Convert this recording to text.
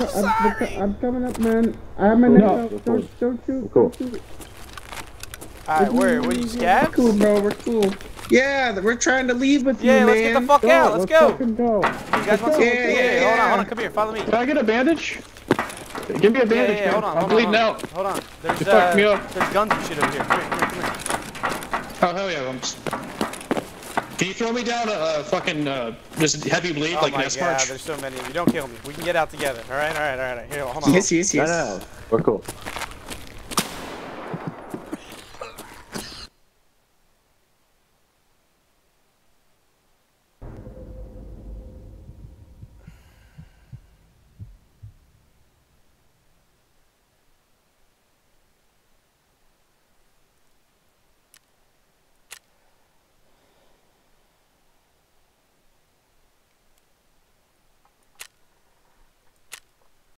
I'm coming up, man. I'm in it. Don't shoot. Cool. Don't shoot. Alright, where are you, scavs? We're cool, bro. We're cool. Yeah, we're trying to leave with you, man. Yeah, let's get the fuck out. Let's go. Go. You guys want some? Yeah. Hold on. Come here. Follow me. Can I get a bandage? Give me a bandage, man. Hold on. I'm bleeding out. Hold on. You fucked me up. There's guns and shit over here. Come here. Oh, hell yeah. Can you throw me down a fucking, just heavy bleed like an S-March? Oh my god, there's so many of you. Don't kill me. We can get out together. Alright. Here, hold on. Yes. No. We're cool.